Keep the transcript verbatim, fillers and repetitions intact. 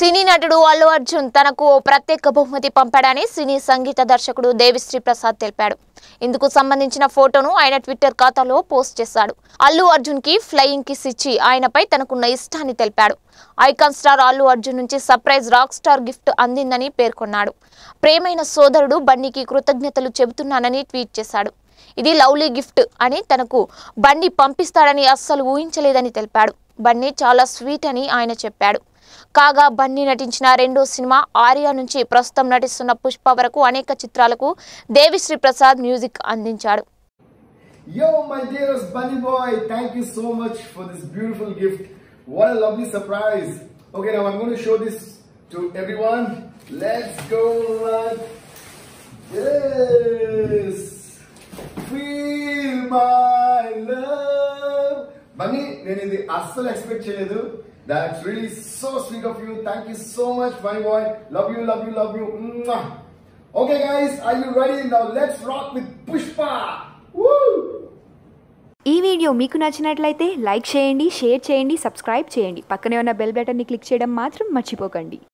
సినీ నటుడు అల్లు అర్జున్ తనకు ఓ ప్రత్యేక బహుమతి పంపాడని సినీ సంగీత దర్శకుడు దేవిశ్రీ ప్రసాద్ తెలిపాడు. ఇందుకు సంబంధించిన ఫోటోను ఆయన ట్విట్టర్ ఖాతాలో పోస్ట్ చేశాడు. అల్లు అర్జున్ కి ఫ్లయింగ్ కిస్ ఇచ్చి ఆయనపై తనకున్న ఇష్టాన్ని తెలిపాడు. ఐకాన్ స్టార్ అల్లు అర్జున్ నుంచి సర్ప్రైజ్ రాక్ స్టార్ గిఫ్ట్ అందిందని పేర్కొన్నాడు. ప్రేమైన సోదరుడు బన్నీకి కృతజ్ఞతలు చెబుతున్నానని ట్వీట్ చేశాడు. ఇది లవ్లీ గిఫ్ట్ అని తనకు బన్నీ పంపిస్తాడని అస్సలు ఊహించలేదని తెలిపాడు. బన్నీ చాలా స్వీట్ అని ఆయన చెప్పాడు. కాగా బన్నీ నటించిన రెండో సినిమా ఆర్యా నుంచి ప్రస్తుతం నటిస్తున్న పుష్ప వరకు అనేక చిత్రాలకు దేవిశ్రీ ప్రసాద్ మ్యూజిక్ అందించాడు. Yo my dearest Bunny boy, thank you so much for this beautiful gift. What a lovely surprise. Okay, now I'm going to show this to everyone. Let's go like this. Feel my love. Bunny, నేను ఇది అస్సలు expect చేయలేదు. That's really so sweet of you. Thank you so much, Bunny boy. Love you, love you, love you. Mwah. Okay guys, are you ready? Now let's rock with Pushpa. Woo! ఈ video మీకు నచ్చినట్లయితే like చేయండి, share చేయండి, subscribe చేయండి. పక్కనే ఉన్న bell బటన్ని click చేయడం మాత్రం మర్చిపోకండి.